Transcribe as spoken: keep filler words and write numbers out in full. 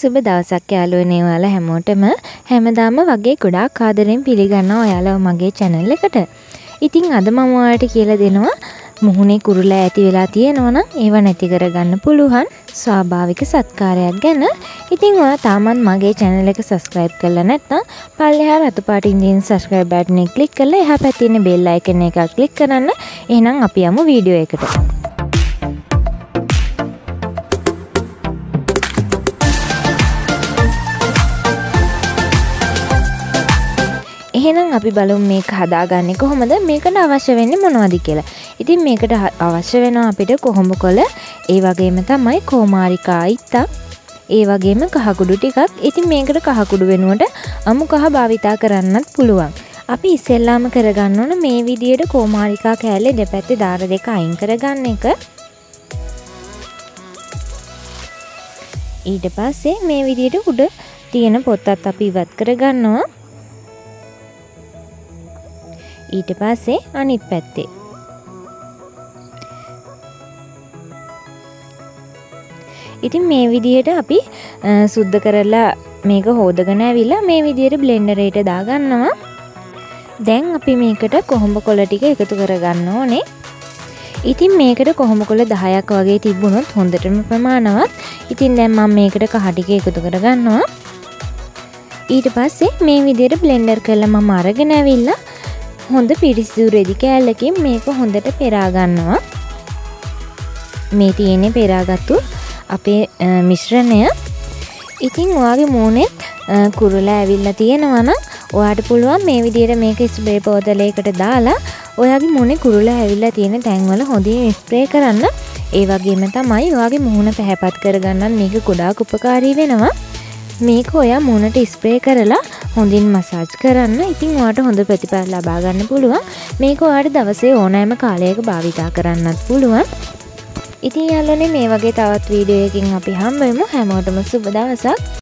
සුබ දවසක් යාළුවනේ ඔයාලා හැමෝටම හැමදාම වගේ ගොඩාක් ආදරෙන් පිළිගන්නවා ඔයාලා මගේ channel එකට. ඉතින් අද මම ඔයාලට කියලා දෙනවා මුහුණේ කුරුල ඇති වෙලා තියෙනවා නම් ඒව නැති කරගන්න පුළුවන් ස්වාභාවික සත්කාරයක් ගැන. ඉතින් ඔයා තාමත් මගේ channel එක subscribe කරලා නැත්නම් පල්ලෙහා රතු පාටින් තියෙන subscribe button එක click කරලා එහා පැත්තේ තියෙන bell icon එක click කරන්න. එහෙනම් අපි යමු වීඩියෝ එකට. එහෙනම් අපි බලමු මේක හදාගන්නේ කොහොමද, මේකට අවශ්‍ය වෙන්නේ මොනවද කියලා. ඉතින් මේකට අවශ්‍ය වෙනවා අපිට කොහොඹ කොළ, ඒ වගේම තමයි කෝමාරිකා අයිත්තා, ඒ වගේම කහකුඩු ටිකක්. ඉතින් මේකට කහකුඩු වෙනුවට අමු කහ භාවිතා කරන්නත් පුළුවන්. අපි ඉස්සෙල්ලාම කරගන්න ඕන මේ විදියට කෝමාරිකා කෑල්ලේ දෙපැත්තේ දාර දෙක අයින් කරගන්න එක. ඊට පස්සේ මේ විදියට උඩ තියෙන පොත්තත් අපි ඉවත් කරගන්නවා. ඊට පස්සේ අනිත් පැත්තේ ඉතින් මේ විදිහට අපි සුද්ධ කරලා මේක හොදගෙන ඇවිල්ලා මේ විදිහට බ්ලෙන්ඩර් එකට දාගන්නවා. දැන් අපි මේකට කොහොඹ කොළ ටික එකතු කරගන්න ඕනේ. ඉතින් මේකට කොහොඹ කොළ දහයක් වගේ තිබුණොත් හොඳටම ප්‍රමාණවත්. ඉතින් දැන් මම මේකට කහ ටික එකතු කරගන්නවා. ඊට පස්සේ මේ විදිහට බ්ලෙන්ඩර් කරලා මම අරගෙන ඇවිල්ලා හොඳ පිරිසිදු රෙදි කෑල්ලකින් මේක හොඳට පෙරා ගන්නවා. මේ තියෙන්නේ පෙරාගත්තු අපේ මිශ්‍රණය. ඉතින් ඔයාගේ මූණෙත් කුරුල ඇවිල්ලා තියෙනවා නම් ඔයාට පුළුවන් මේ විදිහට මේක ස්ප්‍රේ බෝතලයකට දාලා ඔයාගේ මූණේ කුරුල ඇවිල්ලා තියෙන තැන්වල හොඳින් ස්ප්‍රේ කරන්න. ඒ වගේම තමයි ඔයාගේ මූණ පැහැපත් කරගන්නත් මේක ගොඩාක් උපකාරී වෙනවා. මේක ඔයා මූණට ස්ප්‍රේ කරලා හොඳින් මසාජ් කරන්න. ඉතින් ඔයාට හොඳ ප්‍රතිඵල ලබා ගන්න පුළුවන්. මේක ඔයාට දවසේ ඕනෑම කාලයක භාවිතා කරන්නත් පුළුවන්. ඉතින් යාළුවනේ මේ වගේ තවත් වීඩියෝ එකකින් අපි හම්බ වෙමු. හැමෝටම සුබ දවසක්.